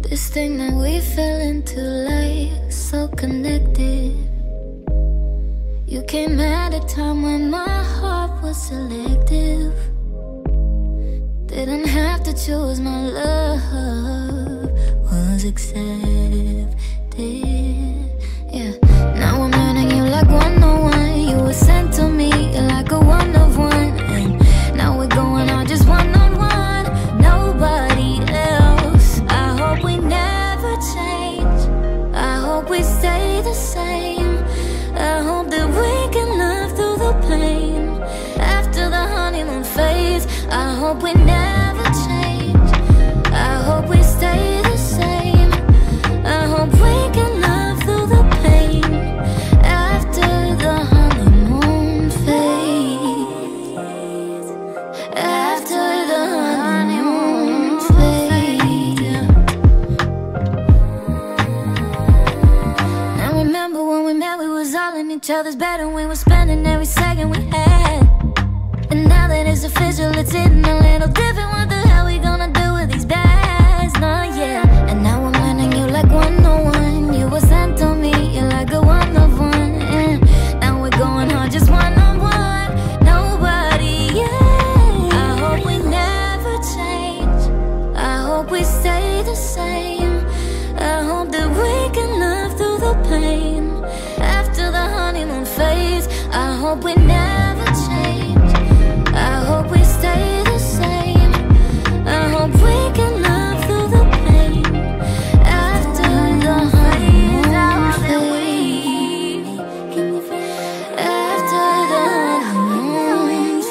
This thing that we fell into, like so connected. You came at a time when my heart was selective. Didn't have to choose, my love was accepted. Yeah. Now I'm learning you like 101. You were sent to me like a one of one. And now we're going out just one on one. Nobody else. I hope we never change. I hope we stay the same. I hope that we can love through the pain. After the honeymoon phase, I hope we never change. I hope we stay the same. I hope we can love through the pain. After the honeymoon phase. After the honeymoon phase. Now remember when we met, we was all in each other's bed, and we were spending every second we had. And now that it's official, it's hitting a little different. What the hell we gonna do with these bags? Nah, yeah. And now I'm learning you like 101. You were sent to me, you're like a one of one. And now we're going hard just one on one. Nobody, yeah. I hope we never change. I hope we stay the same. I hope that we can love through the pain. After the honeymoon phase, I hope we never change. I hope we stay the same. I hope we can love through the pain. After the honeymoon phase. After the honeymoon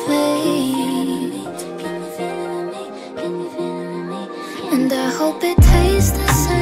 phase. And I hope it tastes the same.